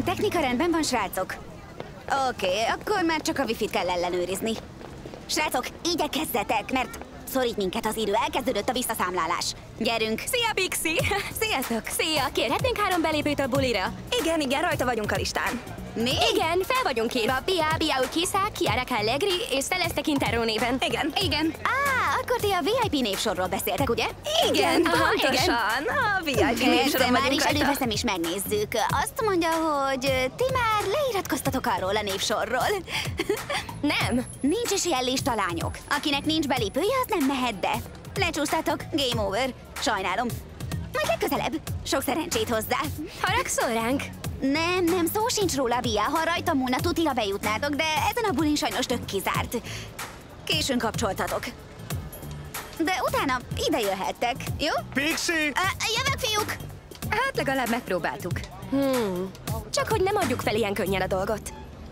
technika rendben van, srácok? Oké, akkor már csak a wifi-t kell ellenőrizni. Srácok, igyekezzetek, mert szorít minket az idő, elkezdődött a visszaszámlálás. Gyerünk! Szia, Pixie! Sziasztok! Szia, kérhetnénk 3 belépőt a bulira? Igen, rajta vagyunk a listán. Mi? Igen, fel vagyunk írva. Bia Urquiza, Chiara Callegri és Celeste Quintero néven. Igen. Akkor ti a VIP névsorról beszéltek, ugye? Igen, pontosan. Igen. A VIP névsoron Persze, már vagyunk is rajta. előveszem és megnézzük. Azt mondja, hogy ti már leiratkoztatok arról a névsorról. Nem. Nincs is ilyen lista, lányok. Akinek nincs belépője, az nem mehet be. Lecsúsztatok, game over. Sajnálom. Majd legközelebb. Sok szerencsét hozzá. Haragszol ránk? Nem, szó sincs róla, Bia. Ha rajta múlna, tutira bejutnátok, de ezen a bulin sajnos tök kizárt. Későn kapcsoltatok. De utána ide jöhettek, jó? Pixie! Jövök, fiúk! Hát legalább megpróbáltuk. Csak hogy nem adjuk fel ilyen könnyen a dolgot.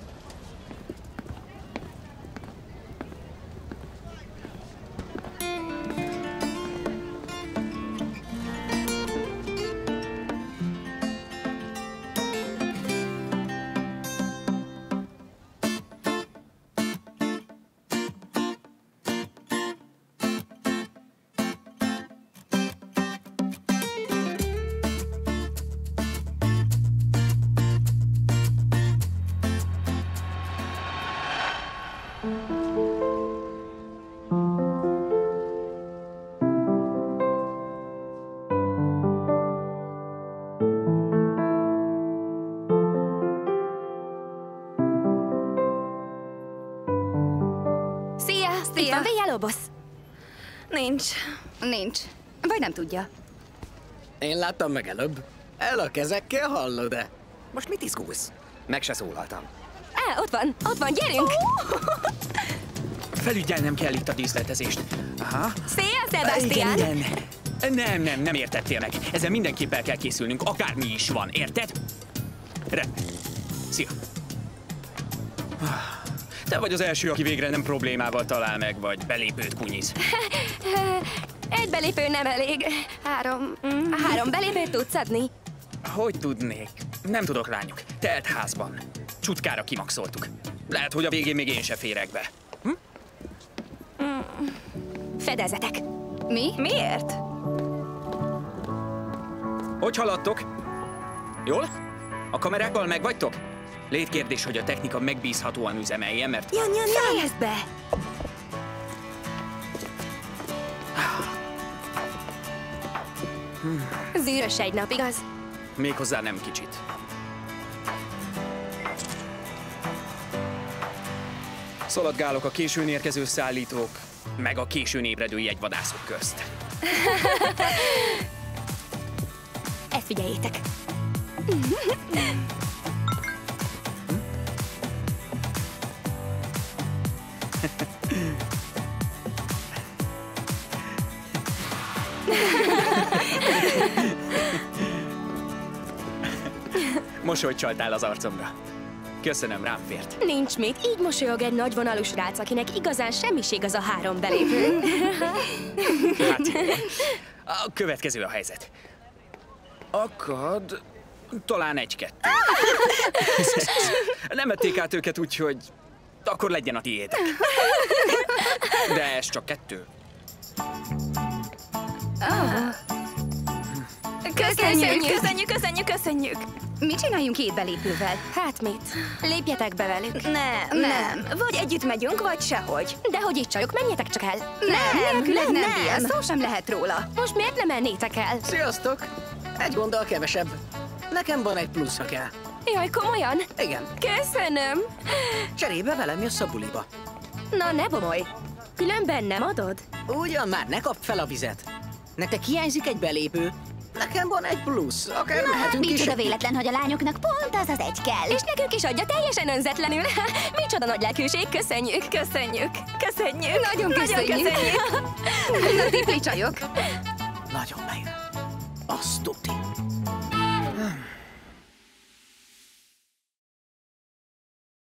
Itt van Villalobos? Nincs. Vagy nem tudja. Én láttam meg előbb. El a kezekkel, hallod-e? Most mit izgulsz? Meg se szólaltam. Ott van, gyerünk! Felügyelnem kell itt a díszletezést. Aha. Szia, Sebastian! Igen. Nem értettél meg. Ezzel mindenképp el kell készülnünk, akármi is van, érted? Rendben. Szia. Te vagy az első, aki végre nem problémával talál meg, vagy belépőt kunyiz. Egy belépő nem elég. 3 belépőt tudsz adni? Hogy tudnék? Nem tudok, lányok. Telt házban. Csutkára kimaxoltuk. Lehet, hogy a végén még én se férek be. Fedezetek. Mi? Miért? Hogy haladtok? Jól? A kamerákkal megvagytok? Létkérdés, hogy a technika megbízhatóan üzemeljen, mert... Jan! Fejezd be! Zűrös egy nap, igaz? Méghozzá nem kicsit. Szaladgálok a későn érkező szállítók, meg a későn ébredő jegyvadászok közt. Ezt figyeljétek! Mosolyt csaltál az arcomra. Köszönöm, rám fért. Nincs mit, így mosolyog egy nagyvonalú srác, akinek igazán semmiség az a 3 belépő. Hát, a következő a helyzet. Akad... talán 1-2. Nem ették át őket, úgyhogy... akkor legyen a tiétek. De ez csak 2. Köszönjük! Mit csináljunk 2 belépővel? Hát mit? Lépjetek be velük. Nem. Vagy együtt megyünk, vagy sehogy. De hogy itt csajok, menjetek csak el. Nélküled nem, Bia, szó sem lehet róla. Most miért nem mennétek el? Sziasztok! Egy gonddal kevesebb. Nekem van egy plusz, ha kell. Jaj, komolyan? Igen. Köszönöm. Cserébe velem jössz a buliba. Na, ne bomolj. Különben nem adod? Ugyan már, ne kapd fel a vizet. Nektek hiányzik egy belépő. Nekem van egy plusz, akár mehetünk is. Micsoda véletlen, hogy a lányoknak pont az 1 kell. És nekünk is adja teljesen önzetlenül. Micsoda nagy lelkűség, köszönjük. Nagyon köszönjük. Na, tipli csajok. Nagyon bejön. Azt tuti.